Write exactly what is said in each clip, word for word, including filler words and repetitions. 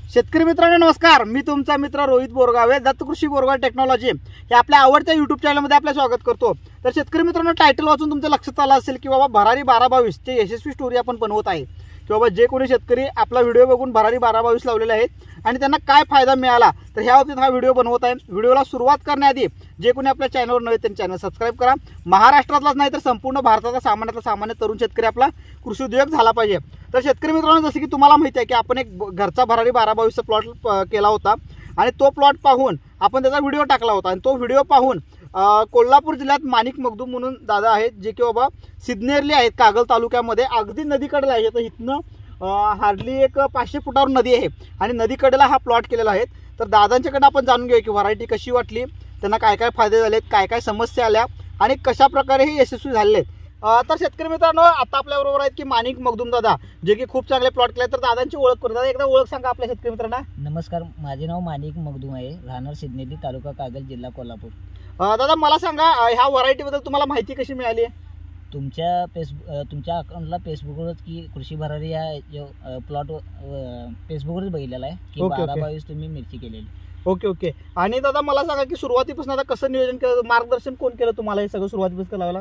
शेतकरी मित्रांनो नमस्कार, मी तुमचा मित्र रोहित बोरगावे, दत्त कृषी बोरगाव टेक्नॉलॉजी हे आपल्या आवडत्या यूट्यूब चॅनलमध्ये आपलं स्वागत करतो। तर शेतकरी मित्रांनो, टायटल वाचून तुमच्या लक्षात आलं असेल की बाबा भरारी बारा बावीस ची यशस्वी स्टोरी आपण बनवत आहे की बाबा जे कोणी शेतकरी आपला व्हिडिओ बघून भरारी बारा बावीस लावलेले आहेत आणि त्यांना काय फायदा मिळाला, तर ह्या बाबतीत हा व्हिडिओ बनवत आहे। व्हिडिओला सुरुवात करण्याआधी जे कोणी आपल्या चॅनलवर नवे त्यांनी चॅनल सबस्क्राइब करा। महाराष्ट्रातलाच नाही तर संपूर्ण भारताचा सामान्यातला सामान्य तरुण शेतकरी आपला कृषी उद्योग झाला पाहिजे। तर शेतकरी मित्रांनो, जसे की तुम्हाला माहिती आहे की आपण एक घरचा भरारी बारा बावीसचा प्लॉट केला होता आणि तो प्लॉट पाहून आपण त्याचा व्हिडिओ टाकला होता आणि तो व्हिडिओ पाहून कोल्हापूर जिल्ह्यात माणिक मगदूम म्हणून दादा आहेत जे की बाबा सिद्धनेरली आहेत, कागल तालुक्यामध्ये अगदी नदीकडेला आहे। तर इथनं हार्डली एक पाचशे फुटावर नदी आहे आणि नदीकडेला हा प्लॉट केलेला आहे। तर दादांच्याकडे आपण जाणून घेऊया की व्हरायटी कशी वाटली, त्यांना काय काय फायदे झालेत, काय काय समस्या आल्या आणि कशा प्रकारे हे यशस्वी झालेले आहेत। तर शेतकरी मित्रांनो, आता आपल्या बरोबर आहेत की माणिक मगदूम दादा जे की खूप चांगले प्लॉट केले। तर दादांची ओळख करू दादा, एकदा ओळख सांगा आपल्या शेतकरी मित्रांना। नमस्कार, माझे नाव माणिक मगदूम आहे, राहणार सिद्धनेरी, तालुका कागल, जिल्हा कोल्हापूर। दादा मला सांगा, ह्या व्हरायटीबद्दल तुम्हाला माहिती कशी मिळाली? तुमच्या फेसबुक तुमच्या अकाउंटला फेसबुकवरच की कृषी भरारी या जो प्लॉट फेसबुकवरच बघितलेला आहे की बारा बावीस तुम्ही मिरची केलेली। ओके ओके आणि दादा मला सांगा की सुरुवातीपासून आता कसं नियोजन केलं, मार्गदर्शन कोण केलं तुम्हाला हे सगळं सुरुवातीपासून करायला?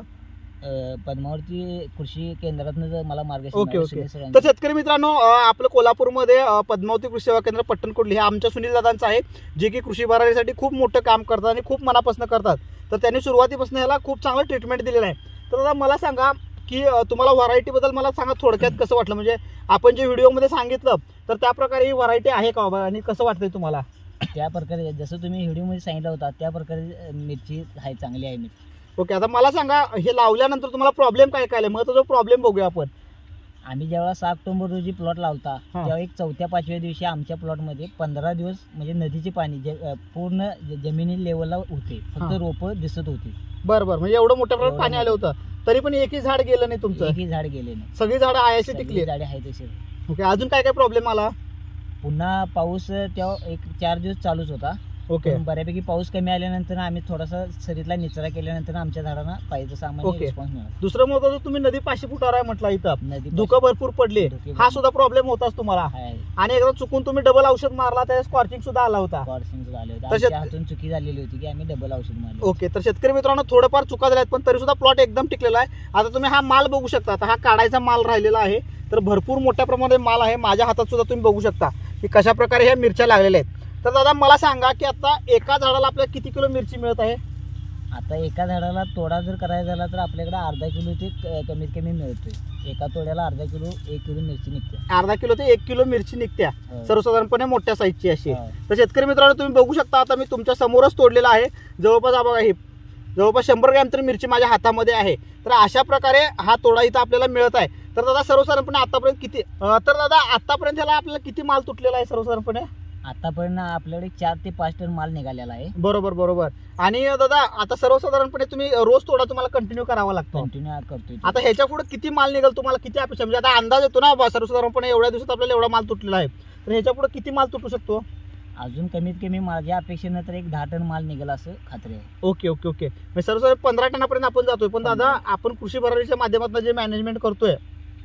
पद्मावती कृषी केंद्रातून मला मार्गदर्शन। ओके ओके तर शेतकरी मित्रांनो, आपलं कोल्हापूरमध्ये पद्मावती कृषी सेवा केंद्र पट्टणकोडली हे आमच्या सुनील दादांचं आहे जे की कृषी भरारीसाठी खूप मोठं काम करतात आणि खूप मनापासून करतात। तर त्यांनी सुरुवातीपासून ह्याला खूप चांगलं ट्रीटमेंट दिलेलं आहे। तर दादा मला सांगा की तुम्हाला व्हरायटीबद्दल मला सांगा थोडक्यात कसं वाटलं, म्हणजे आपण जे व्हिडिओमध्ये सांगितलं तर त्या प्रकारे ही व्हरायटी आहे का बाबा आणि कसं वाटतंय तुम्हाला? त्या प्रकारे जसं तुम्ही व्हिडिओमध्ये सांगितलं होता त्या प्रकारे मिरची आहे, चांगली आहे मिरची। ओके, आता मला सांगा हे लावल्यानंतर तुम्हाला प्रॉब्लेम काय काय आले, मग तो जो प्रॉब्लेम बघूया आपण। आम्ही जेव्हा सहा ऑक्टोबर रोजी प्लॉट लावता तेव्हा एक चौथ्या पाचव्या दिवशी आमच्या प्लॉटमध्ये पंधरा दिवस म्हणजे नदीचे पाणी जे पूर्ण जमिनी लेवलला होते, फक्त रोपं दिसत होती। बरं बरं, म्हणजे एवढं मोठ्या प्रमाणात पाणी आलं होतं तरी पण एकही झाड गेलं नाही तुमचं? एकही झाड गेले नाही, सगळी झाडं आयाशी टिकली? झाडे आहे तसे। ओके, अजून काय काय प्रॉब्लेम आला? पुन्हा पाऊस तेव्हा एक चार दिवस चालूच होता। ओके, बऱ्यापैकी पाऊस कमी आल्यानंतर आम्ही थोडासा सरीतला निचरा केल्यानंतर आमच्या झाडांना पाहिजे सामान्य रिस्पॉन्स मिळाला। दुसरं महत्त्वाचं, तुम्ही नदी पाचशे फुटावर आहे म्हटलं, इथं धुकं भरपूर पडले, हा सुद्धा प्रॉब्लेम होताच तुम्हाला आणि एकदा चुकून तुम्ही डबल औषध मारला त्याला स्कॉर्चिंग सुद्धा आला होता? स्कॉर्चिंग सुद्धा आले होते, हातून चुकी झालेली होती की आम्ही डबल औषध मारले। ओके, तर शेतकरी मित्रांनो थोडंफार चुका झाल्यात पण तरी सुद्धा प्लॉट एकदम टिकलेला आहे। आता तुम्ही हा माल बघू शकता, हा काढायचा माल राहिलेला आहे, तर भरपूर मोठ्या प्रमाणात माल आहे। माझ्या हातात सुद्धा तुम्ही बघू शकता की कशा प्रकारे ह्या मिरच्या लागलेल्या आहेत। तर दादा मला सांगा की आता एका झाडाला आपल्याला किती किलो मिरची मिळत आहे? आता एका झाडाला तोडा जर करायचा झाला तर आपल्याकडे अर्धा किलो ते कमीत कमी मिळतोय। एका तोड्याला अर्धा किलो एक किलो मिरची निघते, अर्धा किलो ते एक किलो मिरची निघत्या सर्वसाधारणपणे मोठ्या साईजची अशी। तर शेतकरी मित्रांनो तुम्ही बघू शकता, आता मी तुमच्या समोरच तोडलेला आहे, जवळपास बघा हे जवळपास शंभर ग्रॅम तरी मिरची माझ्या हातामध्ये आहे। तर अशा प्रकारे हा तोडा इथं आपल्याला मिळत आहे। तर दादा सर्वसाधारणपणे आतापर्यंत किती, तर दादा आतापर्यंत ह्याला आपल्याला किती माल तुटलेला आहे सर्वसाधारणपणे? आतापर्यंत आपल्याकडे चार ते पाच टन माल निघालेला आहे। बरोबर बरोबर, आणि दादा आता सर्वसाधारणपणे तुम्ही रोज तोडा तुम्हाला कंटिन्यू करावा लागतो? कंटिन्यू करतोय। आता ह्याच्या पुढे किती माल निघेल तुम्हाला, किती अपेक्षा, म्हणजे आता अंदाज येतो ना सर्वसाधारणपणे एवढ्या दिवसात आपल्याला एवढा माल तुटलेला आहे, तर ह्याच्या पुढे किती माल तुटू शकतो? अजून कमीत कमी माझ्या अपेक्षेनं तर एक दहा टन माल निघेल असं खात्री आहे। ओके ओके ओके, म्हणजे सर्वसाधारण पंधरा टनापर्यंत आपण जातोय। पण दादा आपण कृषी भरारीच्या माध्यमातून जे मॅनेजमेंट करतोय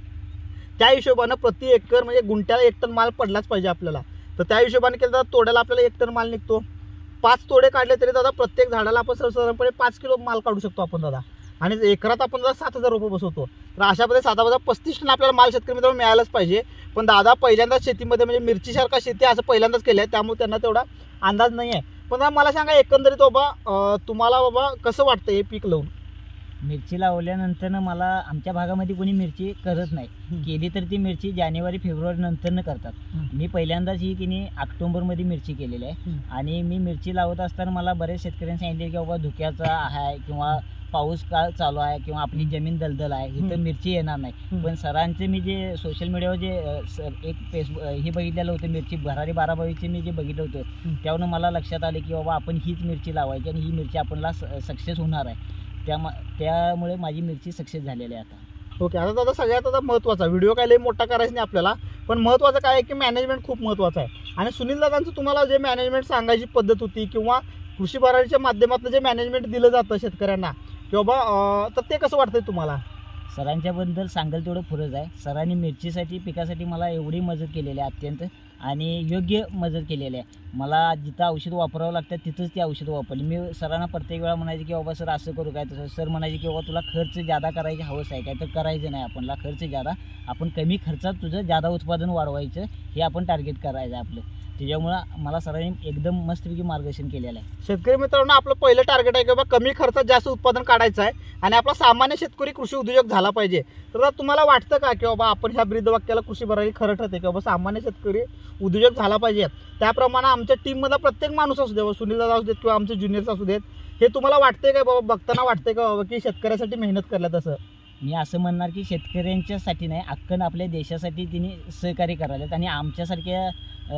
त्या हिशोबानं प्रति एकर म्हणजे गुंठ्याला एक टन माल पडलाच पाहिजे आपल्याला। तर त्या हिशोबाने केलं तर तोड्याला आपल्याला एक टन माल निघतो। पाच तोडे काढले तरी दादा प्रत्येक झाडाला आपण सर्वसाधारणपणे पाच किलो माल काढू शकतो आपण दादा, आणि एकरात आपण दादा सात हजार रुपये बसवतो। तर अशा पद्धतीने सात हजार पस्तीस टन आपल्याला माल शेतकरी मित्रांनो मिळायलाच पाहिजे। पण दादा पहिल्यांदाच शेतीमध्ये म्हणजे मिरचीसारखा शेती असं पहिल्यांदाच केलं आहे, त्यामुळे त्यांना तेवढा अंदाज नाही आहे। पण मला सांगा एकंदरीत बाबा तुम्हाला बाबा कसं वाटतं हे पीक लावून? मिरची लावल्यानंतर मला आमच्या भागामध्ये कोणी मिरची करत नाही, केली तर ती मिरची जानेवारी फेब्रुवारी नंतर करतात। मी पहिल्यांदाच ही की नाही ऑक्टोबरमध्ये मिरची केलेली आहे आणि मी मिरची लावत असताना मला बरेच शेतकऱ्यांनी सांगितले की बाबा धुक्याचा आहे किंवा पाऊस काळ चालू आहे किंवा आपली जमीन दलदल आहे, इथं मिरची येणार नाही। पण सरांचे मी जे सोशल मीडियावर जे एक फेसबुक हे बघितलेलं होतं, मिरची भरारी बारा बावीसचे मी जे बघितलं होतं त्यावरून मला लक्षात आले की बाबा आपण हीच मिरची लावायची आणि ही मिरची आपल्याला सक्सेस होणार आहे। त्या त्यामुळे माझी मिरची सक्सेस झालेली आहे आता। ओके, आता दादा सगळ्यात आता महत्त्वाचा व्हिडिओ काय लय मोठा करायचा नाही आपल्याला, पण महत्त्वाचं काय आहे की मॅनेजमेंट खूप महत्त्वाचं आहे। आणि सुनील दादांचं तुम्हाला जे मॅनेजमेंट सांगायची पद्धत होती किंवा कृषी भरारीच्या माध्यमातून जे मॅनेजमेंट दिलं जातं शेतकऱ्यांना की बाबा, तर ते कसं वाटतंय तुम्हाला? सरांच्याबद्दल सांगाल तेवढं पुरंच आहे. सरांनी मिरचीसाठी पिकासाठी मला एवढी मदत केलेली आहे अत्यंत, आणि योग्य मदत केलेली आहे. मला जिथं औषध वापरावं लागतं तिथंच ती औषधं वापरली. मी सरांना प्रत्येक वेळा म्हणायचे की बाबा सर असं करू काय, तसं सर म्हणायचे की बाबा तुला खर्च जादा करायची हवस आहे काय, तर करायचं नाही आपणला खर्च जादा, आपण कमी खर्चात तुझं जादा उत्पादन वाढवायचं हे आपण टार्गेट करायचं आहे आपलं. त्याच्यामुळं मला सरांनी एकदम मस्तपैकी मार्गदर्शन केलेलं आहे. शेतकरी मित्रांनो, आपलं पहिलं टार्गेट आहे की बाबा कमी खर्चात जास्त उत्पादन काढायचं आहे आणि आपला सामान्य शेतकरी कृषी उद्योजक झाला पाहिजे. तर तुम्हाला वाटतं का की बाबा आपण ह्या ब्रीदवाक्याला कृषी भरारी खरं ठरते की बाबा सामान्य शेतकरी उद्योजक झाला पाहिजे? त्याप्रमाणे आमच्या टीममधला प्रत्येक माणूस असू दे, सुनील दादा असू देत किंवा आमचे ज्युनियर्स असू देत, हे तुम्हाला वाटते का बाबा, बघताना वाटते का बाबा की शेतकऱ्यासाठी मेहनत करल्यात? असं मी असं म्हणणार की शेतकऱ्यांच्यासाठी नाही, अख्खन आपल्या देशासाठी तिने सहकार्य करायला. आणि आमच्यासारख्या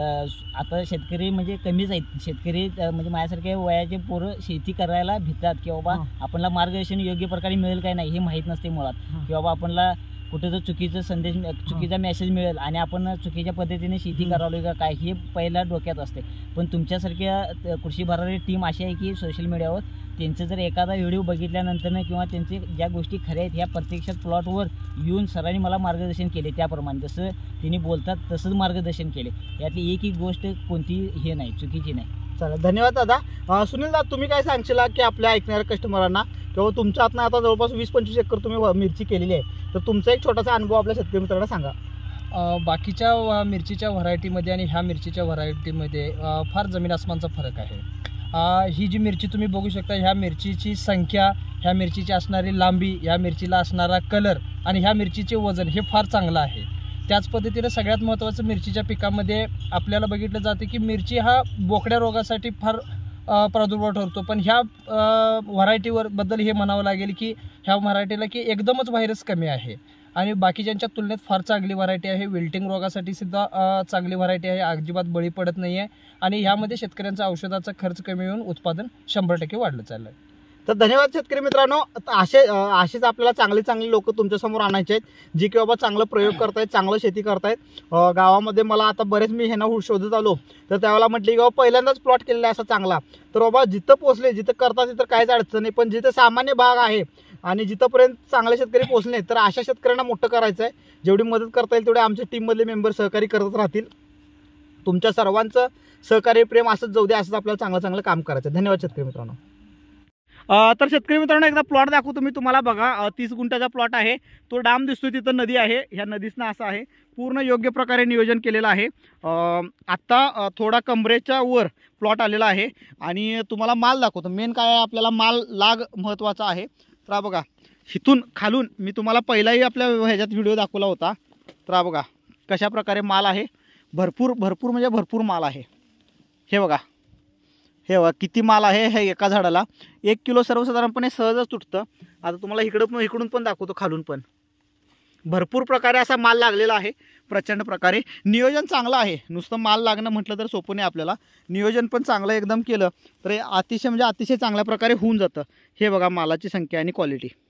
आता शेतकरी म्हणजे कमीच आहेत. शेतकरी म्हणजे माझ्यासारख्या वयाचे पोरं शेती करायला भितात की बाबा आपल्याला मार्गदर्शन योग्य प्रकारे मिळेल काय नाही हे माहीत नसते मुळात, की बाबा आपल्याला कुठं जर चुकीचं संदेश चुकीचा मेसेज मिळेल आणि आपण चुकीच्या पद्धतीने शेती करावली का काय हे पहिला डोक्यात असते. पण तुमच्यासारख्या कृषी भरारी टीम अशी आहे की सोशल मीडियावर त्यांचं जर एखादा व्हिडिओ बघितल्यानंतर किंवा त्यांचे ज्या गोष्टी खऱ्या आहेत ह्या प्रत्यक्षात प्लॉटवर येऊन सरांनी मला मार्गदर्शन केले, त्याप्रमाणे जसं त्यांनी बोलतात तसंच मार्गदर्शन केले. यातली एक एक गोष्ट कोणती हे नाही, चुकीची नाही. चालेल, धन्यवाद दादा. सुनील दादा, तुम्ही काय सांगशील की आपल्या ऐकणाऱ्या कस्टमरांना किंवा तुमच्या हातनं आता जवळपास वीस पंचवीस एकर तुम्ही मिरची केलेली आहे, तर तुमचा एक छोटासा अनुभव आपल्या शेतकरी मित्रांना सांगा. बाकीच्या मिरचीच्या व्हरायटीमध्ये आणि ह्या मिरचीच्या व्हरायटीमध्ये फार जमीन आसमानचा फरक आहे. ही जी मिरची तुम्ही बघू शकता, ह्या मिरचीची संख्या, ह्या मिरचीची असणारी लांबी, ह्या मिरचीला असणारा कलर आणि ह्या मिरचीचे वजन हे फार चांगलं आहे. त्याच पद्धतीनं सगळ्यात महत्त्वाचं मिरचीच्या पिकामध्ये आपल्याला बघितलं जाते की मिरची हा बोकड्या रोगासाठी फार प्रादुर्भाव ठरतो, पण ह्या व्हरायटीवर बद्दल हे म्हणावं लागेल की ह्या व्हरायटीला की एकदमच व्हायरस कमी आहे आणि बाकीच्यांच्या तुलनेत फार चांगली व्हरायटी आहे. विल्टिंग रोगासाठी सुद्धा चांगली व्हरायटी आहे, अजिबात बळी पडत नाही आहे आणि ह्यामध्ये शेतकऱ्यांचा औषधाचा खर्च कमी होऊन उत्पादन शंभर टक्के वाढलं चाललं आहे. तर धन्यवाद शेतकरी मित्रांनो. असे असेच आपल्याला चांगली चांगली लोक तुमच्यासमोर आणायचे आहेत जी की बाबा चांगलं प्रयोग करतायत, चांगलं शेती करतायत. गावामध्ये मला आता बरेच मी ह्यांना शोधत आलो तर त्यावेळेला म्हटली की बाबा पहिल्यांदाच प्लॉट केलेला आहे असा चांगला, तर बाबा जिथं पोचले जिथं करतात तिथं काहीच अडचण नाही, पण जिथं सामान्य भाग आहे आणि जिथंपर्यंत चांगले शेतकरी पोहोचले तर अशा शेतकऱ्यांना मोठं करायचं आहे. जेवढी मदत करता येईल तेवढे आमच्या टीममधले मेंबर सहकार्य करत राहतील. तुमच्या सर्वांचं सहकार्य प्रेम असंच जाऊ दे, असंच आपल्याला चांगलं चांगलं काम करायचं. धन्यवाद शेतकरी मित्रांनो. तर शेतकरी मित्रांनो, एकदा प्लॉट दाखवतो मी तुम्हाला. बघा, तीस गुंठ्याचा प्लॉट आहे. तो डाम दिसतोय, तिथं नदी आहे, ह्या नदीसनं असं आहे. पूर्ण योग्य प्रकारे नियोजन केलेलं आहे. आत्ता थोडा कमरेच्या वर प्लॉट आलेला आहे आणि तुम्हाला माल दाखवतो. मेन काय आहे, आपल्याला माल लाग महत्त्वाचा आहे. तर बघा, इथून खालून मी तुम्हाला पहिलाही आपल्या ह्याच्यात व्हिडिओ दाखवला होता. तर बघा कशा प्रकारे माल आहे. भरपूर भरपूर म्हणजे भरपूर माल आहे. हे बघा, हे बघा किती माल आहे. हे एका झाडाला एक किलो सर्वसाधारणपणे सहजच तुटतं. आता तुम्हाला इकडं पण इकडून पण दाखवतो, खालून पण भरपूर प्रकारे असा माल लागलेला आहे. प्रचंड प्रकारे नियोजन चांगलं आहे. नुसतं माल लागणं म्हटलं तर सोपं नाही, आपल्याला नियोजन पण चांगलं एकदम केलं तर अतिशय म्हणजे अतिशय चांगल्या प्रकारे होऊन जातं. हे बघा मालाची संख्या आणि क्वालिटी.